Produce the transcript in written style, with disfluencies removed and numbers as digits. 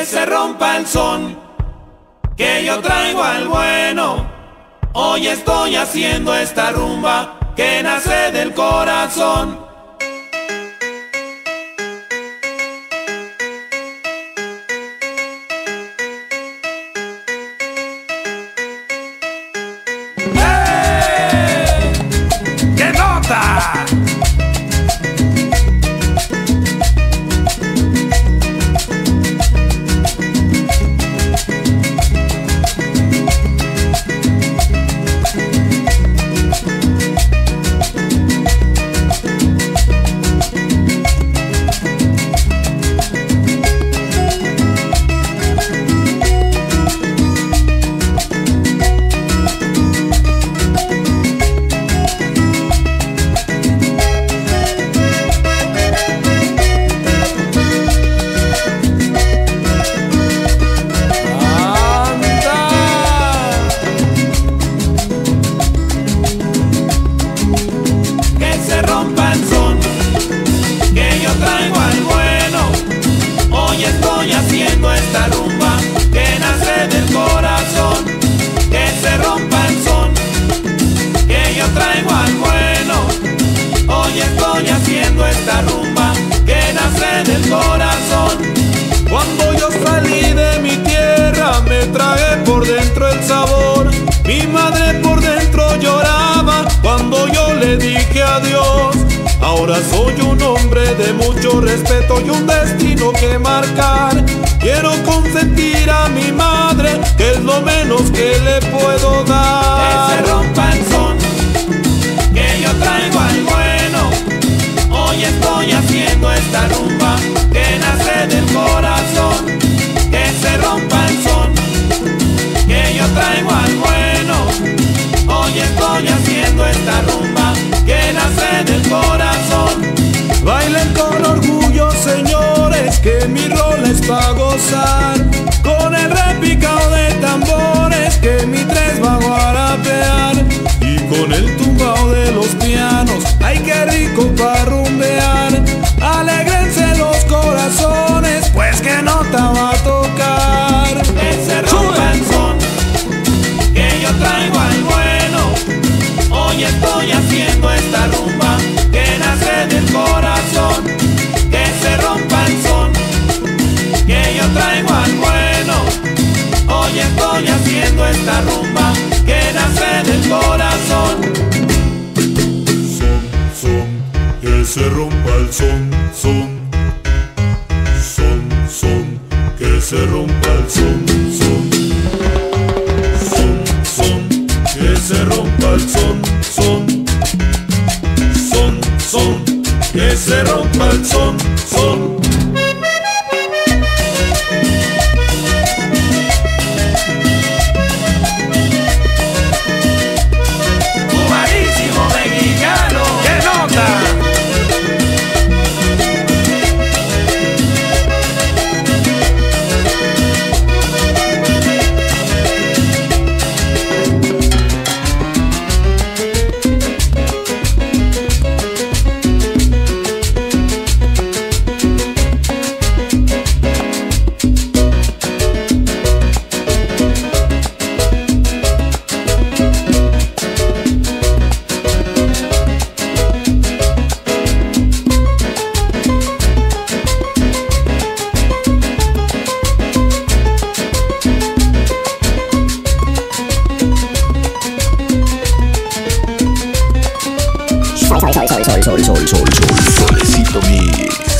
que se rompa el son, que yo traigo al bueno. Hoy estoy haciendo esta rumba que nace del corazón. ¡Qué nota! Esta rumba que nace del corazón, que se rompa el son, que yo traigo al bueno. Hoy estoy haciendo esta rumba que nace del corazón. Cuando yo salí de mi tierra me tragué por dentro el sabor. Mi madre por dentro lloraba cuando yo le dije adiós. Ahora soy un hombre de mucho respeto y un destino que marcar. Quiero consentir a mi madre, que es lo menos que le puedo dar. Que se rompa el son, que yo traigo al bueno. Hoy estoy haciendo esta rumba que nace del corazón. Que se rompa el son, que yo traigo al bueno. Hoy estoy haciendo esta rumba que nace del corazón. Bailen con orgullo, señores, que mi rol es pa' gozar. Con el repicado de tambores que mi tres va a guarapear. Y con el tumbao de los pianos, ay qué rico pa' rumbear. Alégrense los corazones, pues que nota va a tocar. Que se rompa el son, que yo traigo al bueno. Hoy estoy haciendo esta rumba que nace del corazón. Que se rompa el son, que yo traigo al bueno. Hoy estoy haciendo esta rumba que nace del corazón. Son, que se rompa el son, son, que se rompa el son, son, que se rompa el son, que se rompa el son. Cubanísimo mexicano, ¡qué nota! Solecito Mix.